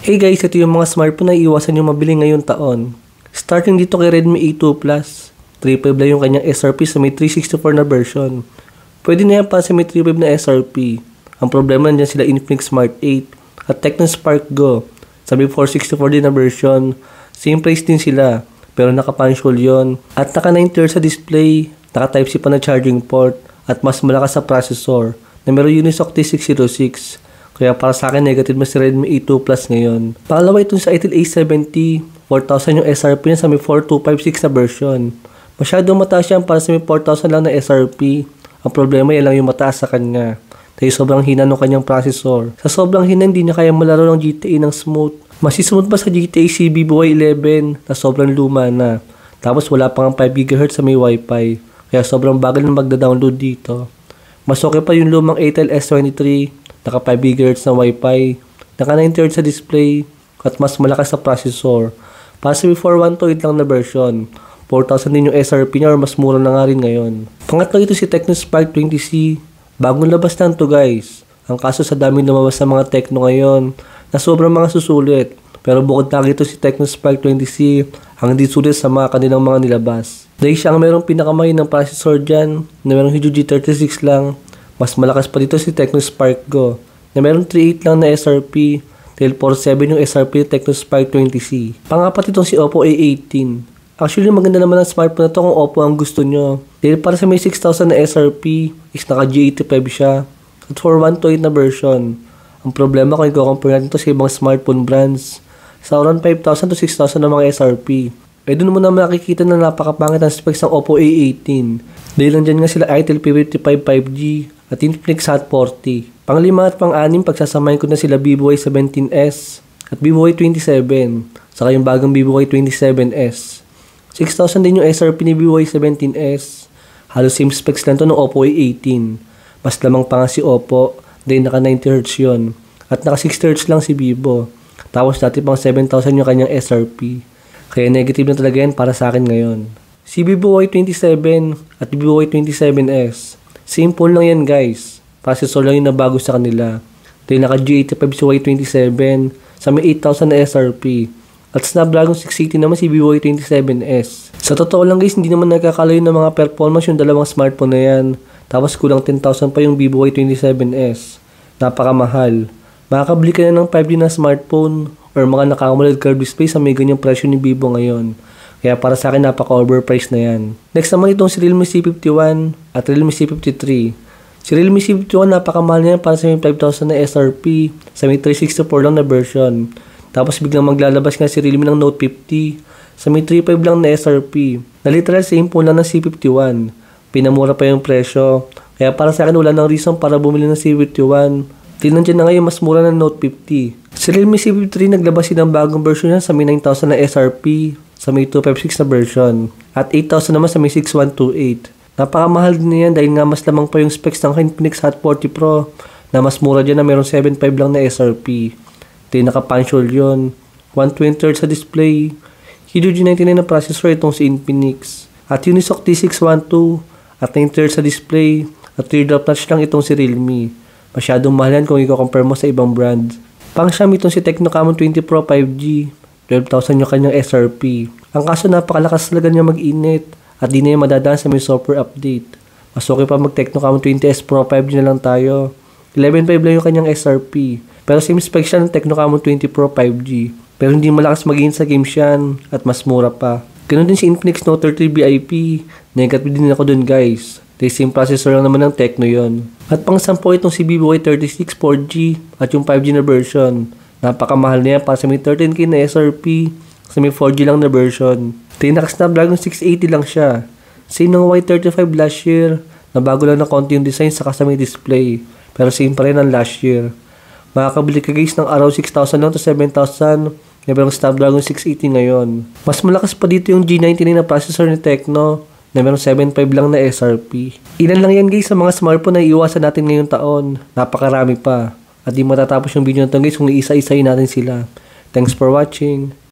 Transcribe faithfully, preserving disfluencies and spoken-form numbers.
Hey guys, ito yung mga smartphone na iiwasan yung mabili ngayong taon. Starting dito kay Redmi A two Plus, three point five lang yung kanyang S R P sa may three sixty-four na version. Pwede na yan pa sa may three point five na S R P. Ang problema nandiyan sila Infinix Smart eight at Tecno Spark Go sa may four sixty-four din na version. Same price din sila, pero naka-punch hole yun. At naka ninety hertz sa display, naka Type C pa na charging port, at mas malakas sa processor na meron Unisoc T six oh six. Kaya para sa akin, negative mas si Redmi A two Plus ngayon. Pangalawa itong sa Itel A seventy, four thousand yung S R P niya sa may four two five six na version. Masyadong mataas yan para sa may four thousand lang na S R P. Ang problema yan lang yung mataas sa kanya. Dahil sobrang hina ng kanyang processor. Sa sobrang hina, hindi na kaya malaro ng G T A ng smooth. Mas smooth pa sa G T A C B B Y eleven na sobrang luma na. Tapos wala pang five gigahertz sa may Wi-Fi. Kaya sobrang bagal na magda-download dito. Mas okay pa yung lumang Itel S twenty-three. Naka five gigahertz na Wi-Fi, naka ninety hertz sa display, at mas malakas sa processor. Para sa four one two eight lang na version, four thousand din yung S R P niya or mas mura na nga rin ngayon. Pangatlo ito si Tecno Spark twenty C. Bagong labas lang to guys. Ang kaso sa daming lumabas sa mga Tecno ngayon, na sobrang mga susulit. Pero bukod na ito si Tecno Spark twenty C, ang hindi sulit sa mga kanilang mga nilabas. Dahil siya ang merong pinakamay ng processor dyan, na merong Helio G thirty-six lang. Mas malakas pa dito si Tecno Spark Go na meron three eight lang na S R P dahil four seven yung S R P Tecno Spark twenty C. Pangapat itong si Oppo A eighteen. Actually maganda naman ang smartphone na to kung Oppo ang gusto nyo. Dahil para sa may six thousand na S R P is naka G eighty-five siya at four one two eight na version. Ang problema kung i-compare natin to sa ibang smartphone brands, sa around five thousand to six thousand na mga S R P. Eh doon mo na makikita na napakapangit ang specs ng Oppo A eighteen. Dahil nandyan nga sila Itel P fifty-five five G at Infinix Hot forty. Panglima at pang-anim, pagsasamahin ko na sila Vivo Y seventeen S at Vivo Y twenty-seven, saka yung bagong Vivo Y twenty-seven S. six thousand din yung S R P ni Vivo Y seventeen S. Halos same specs lang to ng Oppo A eighteen. Mas lamang pa nga si Oppo, dahil naka ninety hertz yun. At naka sixty hertz lang si Vivo. Tapos dati pang seven thousand yung kanyang S R P. Kaya negative na talaga yan para sa akin ngayon. Si Vivo Y twenty-seven at Vivo Y twenty-seven S. Same phone lang yan guys. Processor lang yung nabago sa kanila. Dahil naka G eighty-five si Y twenty-seven sa may eight thousand na S R P. At Snapdragon six eighty naman si Vivo Y twenty-seven S. Sa totoo lang guys, hindi naman nagkakalayo ng mga performance yung dalawang smartphone na yan. Tapos kulang ten thousand pa yung Vivo Y twenty-seven S. Napakamahal. Makakabili ka na ng five G na smartphone or mga naka-AMOLED curved display sa may ganyang presyo ni Vivo ngayon. Kaya para sa akin napaka-overpriced na yan. Next naman itong si Realme C fifty-one at Realme C fifty-three. Si Realme C fifty-one napakamahal na yan para sa may five thousand na S R P sa may three sixty-four lang na version. Tapos biglang maglalabas nga si Realme ng Note fifty sa may three five lang na S R P. Na literal same phone lang ng C fifty-one. Pinamura pa yung presyo. Kaya para sa akin wala nang reason para bumili ng C fifty-one. Tinan dyan na ngayon mas mura ng Note fifty. Si Realme C fifty-three naglabas din ng bagong version niya sa may nine thousand na S R P sa may two fifty-six na version. At eight thousand naman sa may six one two eight. Napakamahal din yan dahil nga mas lamang pa yung specs ng Infinix Hot forty Pro na mas mura dyan na meron seven five lang na S R P. Dahil naka-punch hole yun. one twenty hertz sa display. Helio G ninety-nine na processor itong si Infinix. At Unisoc T six twelve at ninety hertz sa display. At teardrop notch lang itong si Realme. Masyadong mahal yan kung i-compare mo sa ibang brand. Pang-Xiaomi itong si Tecno Camon twenty Pro five G. twelve thousand yung kanyang S R P. Ang kaso napakalakas talaga niya mag-init. At di na yung madadaan sa may software update. Mas okay pa mag-Tecno Camon twenty S Pro five G na lang tayo. eleven five lang yung kanyang S R P. Pero same specs siya ng Tecno Camon twenty Pro five G. Pero hindi malakas mag-in sa games yan. At mas mura pa. Ganun din si Infinix Note thirty V I P. Negative din ako dun guys. Dahil same processor lang naman ng Tecno yon. At pang-sampo itong si Vivo Y thirty-six four G at yung five G na version. Napakamahal na yan para sa may thirteen K na S R P. Sa may four G lang na version. Dahil naka-Snapdragon six eighty lang siya. Same ng Y thirty-five last year. Nabago lang na konti yung design saka sa may display. Pero same pa rin ang last year. Makakabili ka guys ng around six thousand lang to seven thousand. Na merong Snapdragon six eighty ngayon. Mas malakas pa dito yung G ninety-nine na processor ni Tecno. Na merong seven five lang na S R P. Ilan lang yan guys sa mga smartphone na iiwasan natin ngayong taon. Napakarami pa. At di matatapos yung video na ito guys kung iisa-isayin natin sila. Thanks for watching.